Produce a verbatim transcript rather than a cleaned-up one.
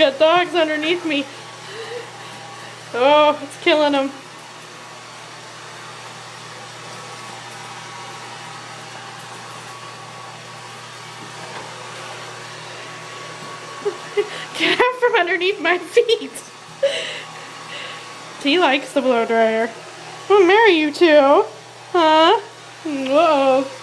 got dogs underneath me. Oh, it's killing them. Get out from underneath my feet. He likes the blow dryer. I'll marry you too. Huh? Uh-oh.